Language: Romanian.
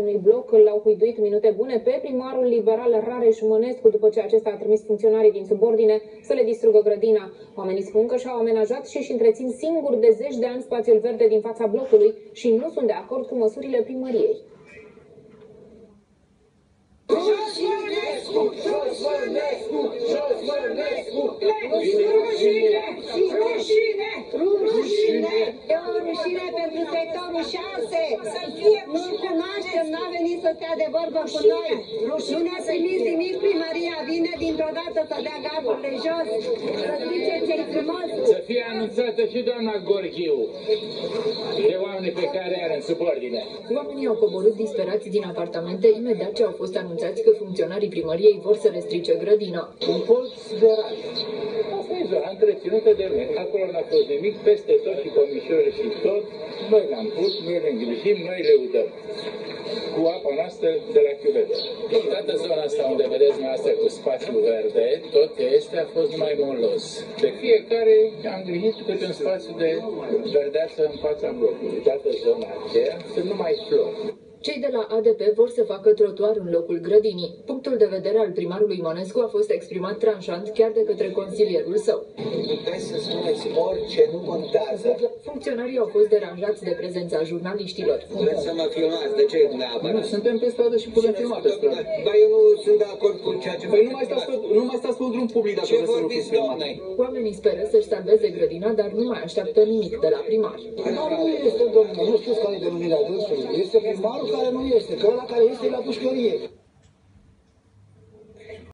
unui bloc l-au huiduit minute bune pe primarul liberal Rareș Mănescu, după ce acesta a trimis funcționarii din subordine să le distrugă grădina. Oamenii spun că și-au amenajat și își întrețin singuri de zeci de ani spațiul verde din fața blocului și nu sunt de acord cu măsurile primăriei. Rușine pentru sectorul 6. Nu cunoaștem, n-a venit să stea de vorbă cu noi. Nu ne-a primit nimic, primăria vine dintr-o dată să dea gaburile jos, să zice ce-i frumos. Să fie anunțată și doamna Gorghiu de oameni pe care are în subordine. Oamenii au coborât disperați din apartamente imediat ce au fost anunțați că funcționarii primăriei vor să restrice grădina. Un colț de rai. Asta e zona întreținută de mine. Acolo n-a fost nimic, peste tot și comișori și tot. Noi le-am pus, noi le îngrijim, noi le udăm. Cu apa noastră de la chiuvetă. Toată zona asta unde vedeți noastră cu spațiu verde, tot este a fost numai molos. De fiecare am îngrijit câte un spațiu de verdeață în fața blocului. Toată zona aceea sunt numai flori. Cei de la ADP vor să facă trotuar în locul grădinii. Punctul de vedere al primarului Mănescu a fost exprimat tranșant chiar de către consilierul său. Puteți să spuneți orice, nu contează. Funcționarii au fost deranjați de prezența jurnaliștilor. Vreți să mă filmați? De ce neapărat? Nu, suntem pe stradă și putem filma pe stradă. Dar eu nu sunt de acord cu ceea ce... Păi nu mai stați pe drum public dacă vreți să nu fiți filmat. Oamenii speră să-și salveze grădina, dar nu mai așteaptă nimic de la primar. Nu este, domnule, nu știți care e denumirea dânsului. Este primarul care nu este, că ăla care este la pușcărie.